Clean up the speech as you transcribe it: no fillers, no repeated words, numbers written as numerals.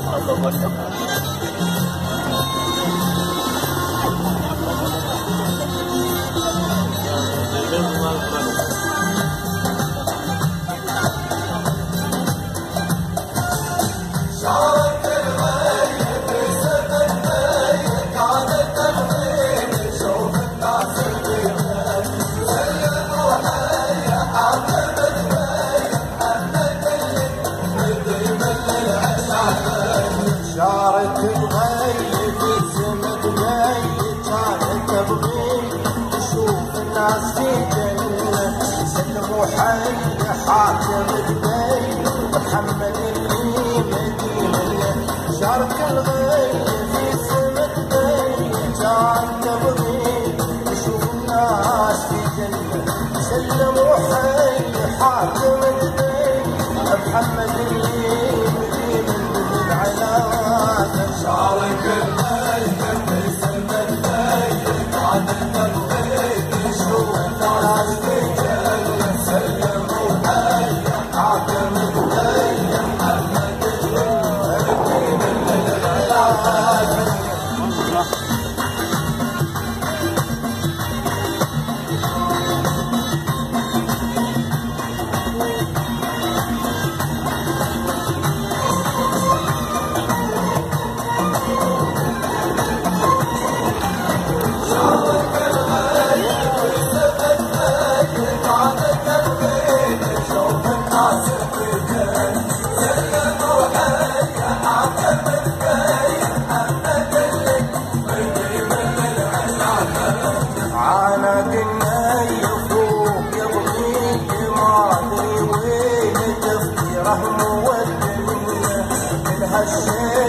محمد اللي مدينة شارك الغيب في سمة بين جار تبغي يشوف الناس في جنة سلموا حي حاكم البين محمد اللي مدينة بالعناد شارك الغيب في سمة بين جار تبغي يشوف الناس في جنة سلموا حي حاكم الشيء